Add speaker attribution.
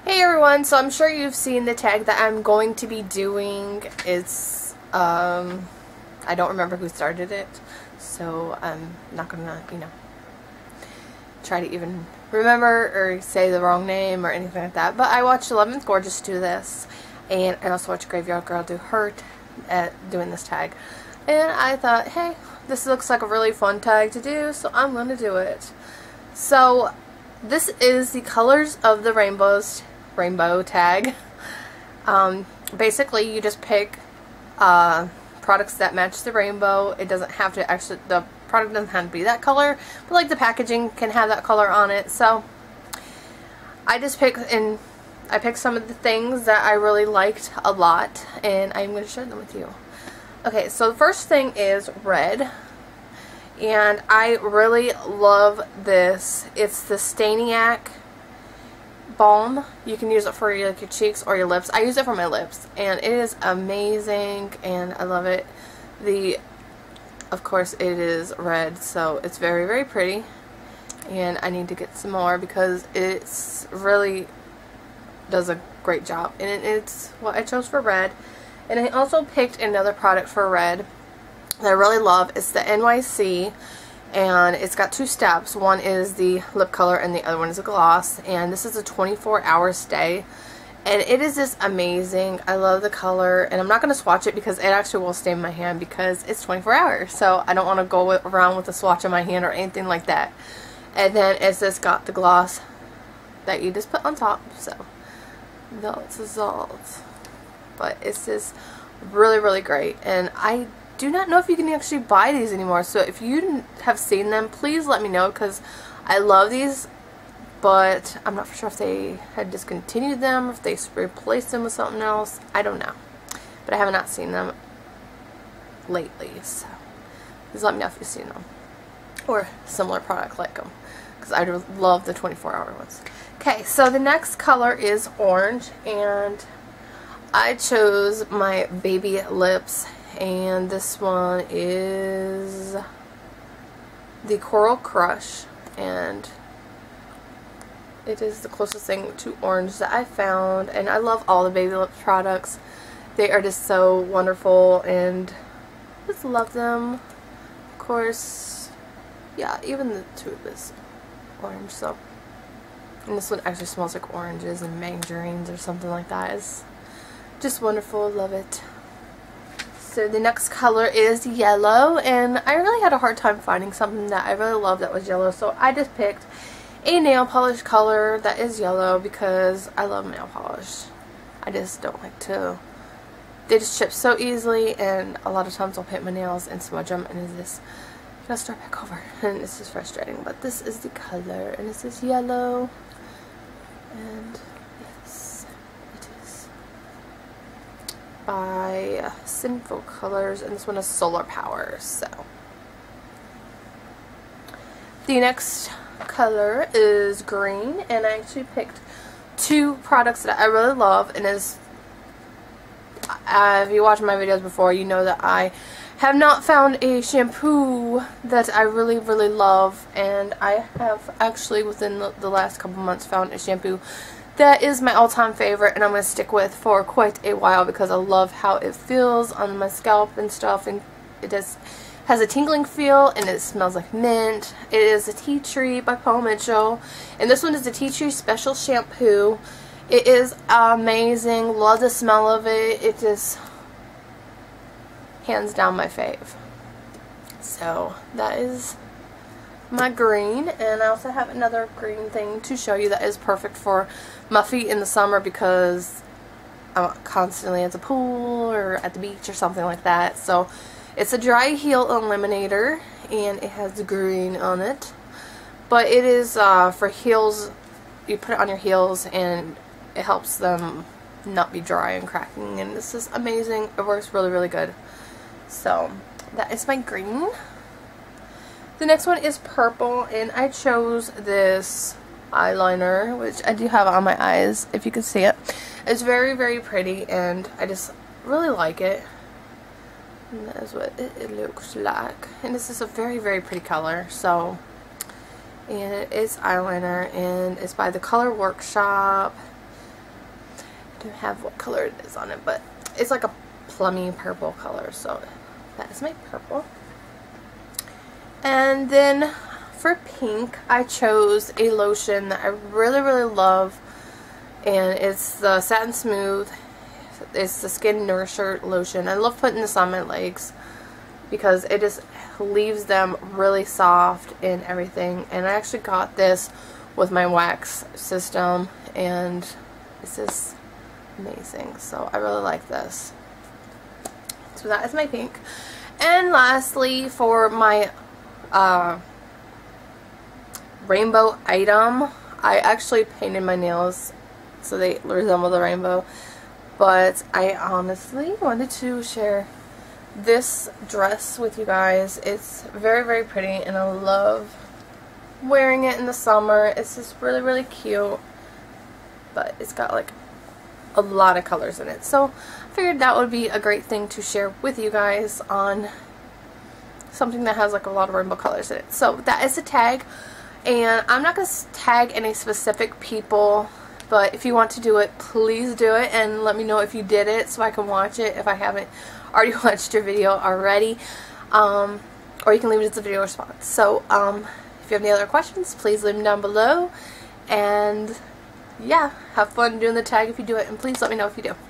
Speaker 1: Hey everyone, so I'm sure you've seen the tag that I'm going to be doing. It's, I don't remember who started it, so I'm not gonna, try to even remember or say the wrong name or anything like that. But I watched 11th Gorgeous do this, and I also watched Graveyard Girl do her doing this tag. And I thought, hey, this looks like a really fun tag to do, so I'm gonna do it. So this is the Colors of the Rainbow tag. Basically, you just pick products that match the rainbow. It doesn't have to actually, the product doesn't have to be that color, but like the packaging can have that color on it. So I just picked some of the things that I really liked a lot, and I'm going to share them with you. Okay, so the first thing is red. And I really love this. It's the Staniac balm. You can use it for your cheeks or your lips. I use it for my lips, and it is amazing, and I love it. Of course, it is red, so it's very, very pretty, and I need to get some more because it's really does a great job, and it's what I chose for red. And I also picked another product for red that I really love. It's the NYC, and it's got two steps. One is the lip color and the other one is a gloss, and this is a 24-hour stay, and it is just amazing. I love the color, and I'm not going to swatch it because it actually will stay in my hand because it's 24 hours, so I don't want to go around with a swatch in my hand or anything like that. And then it's just got the gloss that you just put on top, so that's results. But it's just really, really great, and I do not know if you can actually buy these anymore, so if you have seen them, please let me know, because I love these, but I'm not sure if they had discontinued them, if they replaced them with something else. I don't know, but I have not seen them lately, so please let me know if you've seen them or similar product like them, because I love the 24-hour ones. Okay, so the next color is orange, and I chose my baby lips, and this one is the Coral Crush, and it is the closest thing to orange that I found, and I love all the baby lips products. They are just so wonderful, and I just love them. Of course, yeah, even the tube is orange, so. And this one actually smells like oranges and mandarins or something like that. It's just wonderful. Love it. So the next color is yellow, and I really had a hard time finding something that I really loved that was yellow, so I just picked a nail polish color that is yellow because I love nail polish. I just don't like to, they just chip so easily, and a lot of times I'll paint my nails and smudge them, and it's just gonna start back over, and this is frustrating. But this is the color, and this is yellow, and yes, it is by Sinful Colors, and this one is Solar Power. So the next color is green, and I actually picked two products that I really love, and if you watched my videos before, you know that I have not found a shampoo that I really, really love, and I have actually within the last couple months found a shampoo that is my all-time favorite, and I'm going to stick with for quite a while because I love how it feels on my scalp and stuff, and it just has a tingling feel, and it smells like mint. It is a Tea Tree by Paul Mitchell, and this one is the Tea Tree Special Shampoo. It is amazing. Love the smell of it. It just hands down my fave. So that is my green, and I also have another green thing to show you that is perfect for my feet in the summer because I'm constantly at the pool or at the beach or something like that. So it's a dry heel eliminator, and it has green on it, but it is for heels. You put it on your heels, and it helps them not be dry and cracking, and this is amazing. It works really, really good. So that is my green. The next one is purple, and I chose this eyeliner, which I do have on my eyes, if you can see it. It's very, very pretty, and I just really like it. And that is what it looks like. And this is a very, very pretty color. So, and it is eyeliner, and it's by the Color Workshop. I don't have what color it is on it, but it's like a plummy purple color, so that is my purple. And then for pink, I chose a lotion that I really, really love, and it's the Satin Smooth. It's the Skin Nourisher lotion. I love putting this on my legs because it just leaves them really soft and everything. And I actually got this with my wax system, and this is amazing. So I really like this. So that is my pink. And lastly, for my rainbow item, I actually painted my nails so they resemble the rainbow, but I honestly wanted to share this dress with you guys. It's very, very pretty, and I love wearing it in the summer. It's just really, really cute, but it's got like a lot of colors in it, so I figured that would be a great thing to share with you guys on something that has like a lot of rainbow colors in it. So that is the tag, and I'm not going to tag any specific people, but if you want to do it, please do it, and let me know if you did it so I can watch it if I haven't already watched your video already, or you can leave it as a video response. So if you have any other questions, please leave them down below, and yeah, have fun doing the tag if you do it, and please let me know if you do.